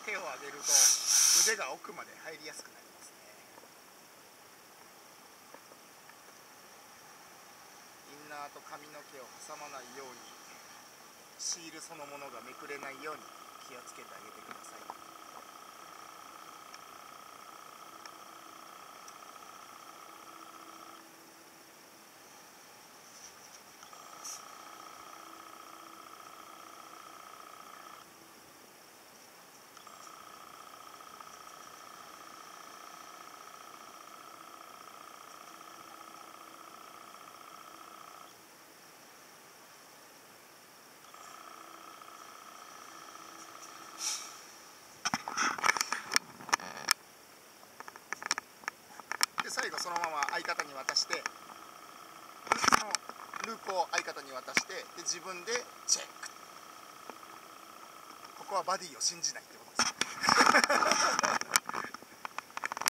手を上げると腕が奥まで入りやすくなりますね。インナーと髪の毛を挟まないように、シールそのものがめくれないように気をつけてあげてください。で最後そのまま相方に渡して、そのループを相方に渡して、で自分でチェック。ここはバディを信じないってことです。